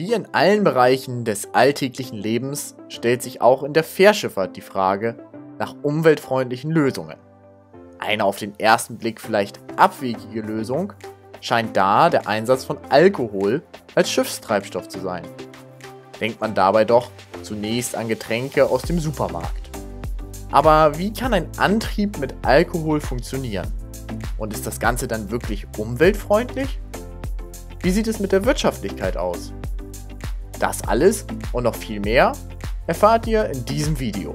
Wie in allen Bereichen des alltäglichen Lebens stellt sich auch in der Fährschifffahrt die Frage nach umweltfreundlichen Lösungen. Eine auf den ersten Blick vielleicht abwegige Lösung scheint da der Einsatz von Alkohol als Schiffstreibstoff zu sein. Denkt man dabei doch zunächst an Getränke aus dem Supermarkt. Aber wie kann ein Antrieb mit Alkohol funktionieren? Und ist das Ganze dann wirklich umweltfreundlich? Wie sieht es mit der Wirtschaftlichkeit aus? Das alles und noch viel mehr erfahrt ihr in diesem Video.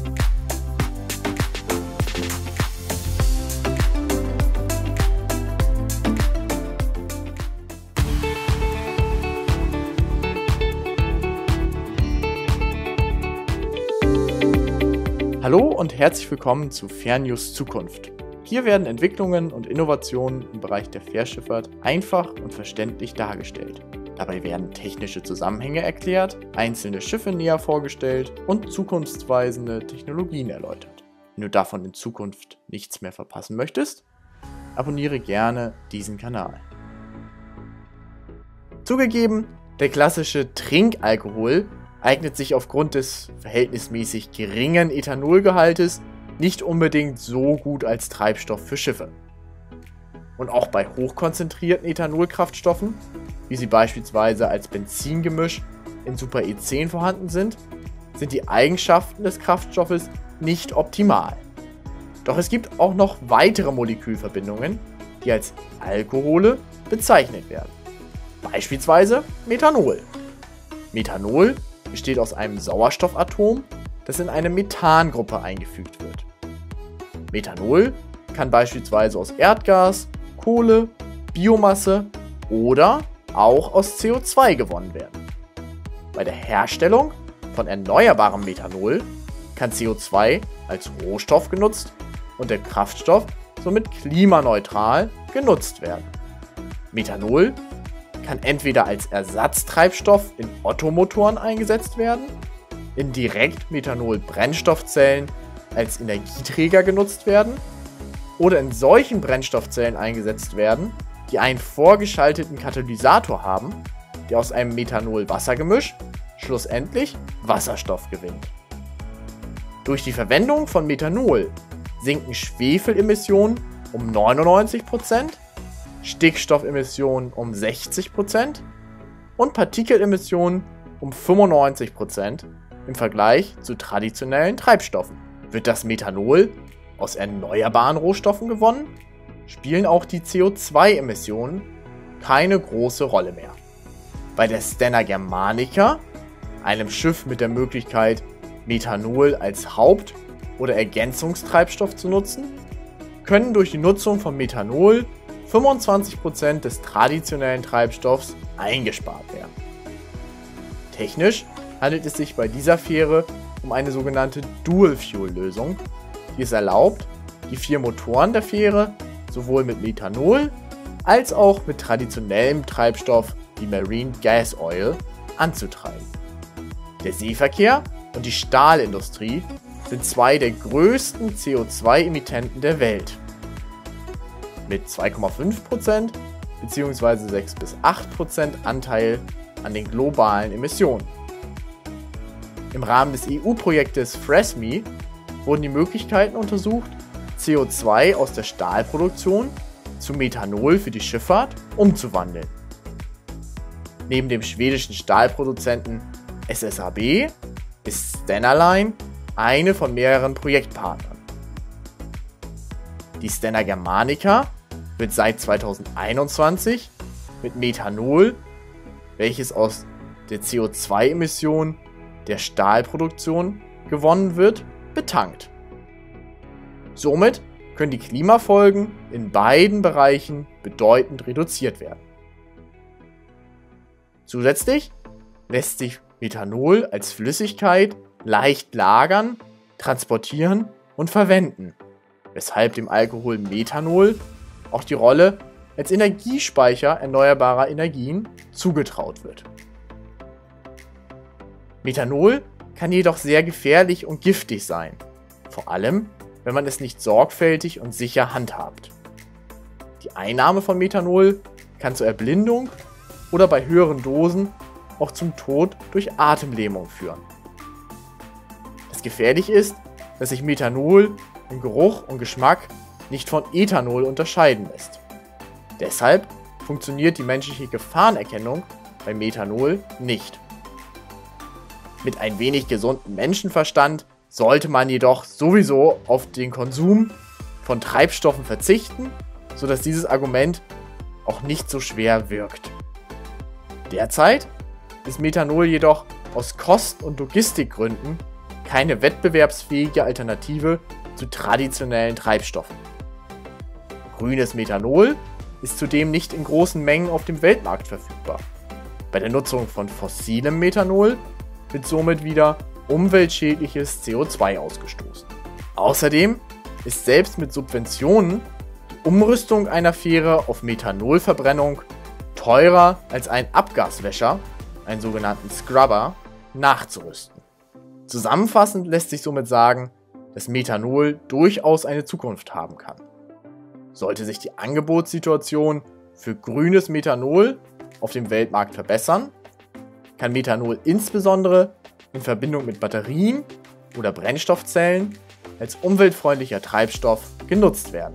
Hallo und herzlich willkommen zu Fährnews Zukunft. Hier werden Entwicklungen und Innovationen im Bereich der Fährschifffahrt einfach und verständlich dargestellt. Dabei werden technische Zusammenhänge erklärt, einzelne Schiffe näher vorgestellt und zukunftsweisende Technologien erläutert. Wenn du davon in Zukunft nichts mehr verpassen möchtest, abonniere gerne diesen Kanal. Zugegeben, der klassische Trinkalkohol eignet sich aufgrund des verhältnismäßig geringen Ethanolgehaltes nicht unbedingt so gut als Treibstoff für Schiffe. Und auch bei hochkonzentrierten Ethanolkraftstoffen, wie sie beispielsweise als Benzingemisch in Super E10 vorhanden sind die Eigenschaften des Kraftstoffes nicht optimal. Doch es gibt auch noch weitere Molekülverbindungen, die als Alkohole bezeichnet werden. Beispielsweise Methanol. Methanol besteht aus einem Sauerstoffatom, das in eine Methangruppe eingefügt wird. Methanol kann beispielsweise aus Erdgas, Kohle, Biomasse oder auch aus CO2 gewonnen werden. Bei der Herstellung von erneuerbarem Methanol kann CO2 als Rohstoff genutzt und der Kraftstoff somit klimaneutral genutzt werden. Methanol kann entweder als Ersatztreibstoff in Ottomotoren eingesetzt werden, in Direktmethanol-Brennstoffzellen als Energieträger genutzt werden oder in solchen Brennstoffzellen eingesetzt werden, die einen vorgeschalteten Katalysator haben, der aus einem Methanol-Wasser-Gemisch schlussendlich Wasserstoff gewinnt. Durch die Verwendung von Methanol sinken Schwefelemissionen um 99%, Stickstoffemissionen um 60% und Partikelemissionen um 95% im Vergleich zu traditionellen Treibstoffen. Wird das Methanol aus erneuerbaren Rohstoffen gewonnen, spielen auch die CO2-Emissionen keine große Rolle mehr. Bei der Stena Germanica, einem Schiff mit der Möglichkeit, Methanol als Haupt- oder Ergänzungstreibstoff zu nutzen, können durch die Nutzung von Methanol 25% des traditionellen Treibstoffs eingespart werden. Technisch handelt es sich bei dieser Fähre um eine sogenannte Dual-Fuel-Lösung, die es erlaubt, die 4 Motoren der Fähre sowohl mit Methanol als auch mit traditionellem Treibstoff wie Marine Gas Oil anzutreiben. Der Seeverkehr und die Stahlindustrie sind 2 der größten CO2-Emittenten der Welt. Mit 2,5% bzw. 6-8% Anteil an den globalen Emissionen. Im Rahmen des EU-Projektes FRESME wurden die Möglichkeiten untersucht, CO2 aus der Stahlproduktion zu Methanol für die Schifffahrt umzuwandeln. Neben dem schwedischen Stahlproduzenten SSAB ist Stena Line eine von mehreren Projektpartnern. Die Stena Germanica wird seit 2021 mit Methanol, welches aus der CO2-Emission der Stahlproduktion gewonnen wird, betankt. Somit können die Klimafolgen in beiden Bereichen bedeutend reduziert werden. Zusätzlich lässt sich Methanol als Flüssigkeit leicht lagern, transportieren und verwenden, weshalb dem Alkohol Methanol auch die Rolle als Energiespeicher erneuerbarer Energien zugetraut wird. Methanol kann jedoch sehr gefährlich und giftig sein, vor allem wenn man es nicht sorgfältig und sicher handhabt. Die Einnahme von Methanol kann zur Erblindung oder bei höheren Dosen auch zum Tod durch Atemlähmung führen. Das Gefährliche ist, dass sich Methanol im Geruch und Geschmack nicht von Ethanol unterscheiden lässt. Deshalb funktioniert die menschliche Gefahrenerkennung bei Methanol nicht. Mit ein wenig gesundem Menschenverstand sollte man jedoch sowieso auf den Konsum von Treibstoffen verzichten, sodass dieses Argument auch nicht so schwer wirkt. Derzeit ist Methanol jedoch aus Kosten- und Logistikgründen keine wettbewerbsfähige Alternative zu traditionellen Treibstoffen. Grünes Methanol ist zudem nicht in großen Mengen auf dem Weltmarkt verfügbar. Bei der Nutzung von fossilem Methanol wird somit wieder umweltschädliches CO2 ausgestoßen. Außerdem ist selbst mit Subventionen die Umrüstung einer Fähre auf Methanolverbrennung teurer als ein Abgaswäscher, einen sogenannten Scrubber, nachzurüsten. Zusammenfassend lässt sich somit sagen, dass Methanol durchaus eine Zukunft haben kann. Sollte sich die Angebotssituation für grünes Methanol auf dem Weltmarkt verbessern, kann Methanol insbesondere in Verbindung mit Batterien oder Brennstoffzellen als umweltfreundlicher Treibstoff genutzt werden.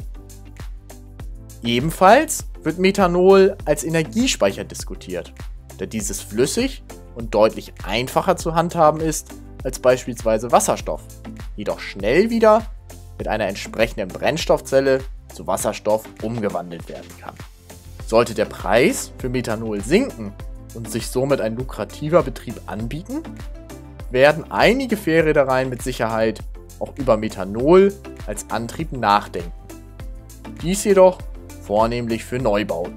Ebenfalls wird Methanol als Energiespeicher diskutiert, da dieses flüssig und deutlich einfacher zu handhaben ist als beispielsweise Wasserstoff, jedoch schnell wieder mit einer entsprechenden Brennstoffzelle zu Wasserstoff umgewandelt werden kann. Sollte der Preis für Methanol sinken und sich somit ein lukrativer Betrieb anbieten, werden einige Fährreedereien mit Sicherheit auch über Methanol als Antrieb nachdenken. Dies jedoch vornehmlich für Neubauten.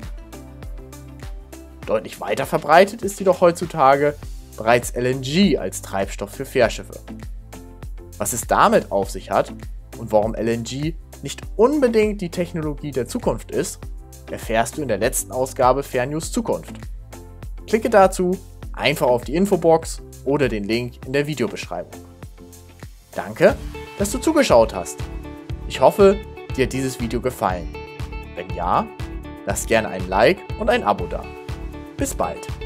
Deutlich weiter verbreitet ist jedoch heutzutage bereits LNG als Treibstoff für Fährschiffe. Was es damit auf sich hat und warum LNG nicht unbedingt die Technologie der Zukunft ist, erfährst du in der letzten Ausgabe Fairnews Zukunft. Klicke dazu einfach auf die Infobox oder den Link in der Videobeschreibung. Danke, dass du zugeschaut hast. Ich hoffe, dir hat dieses Video gefallen. Wenn ja, lass gerne ein Like und ein Abo da. Bis bald.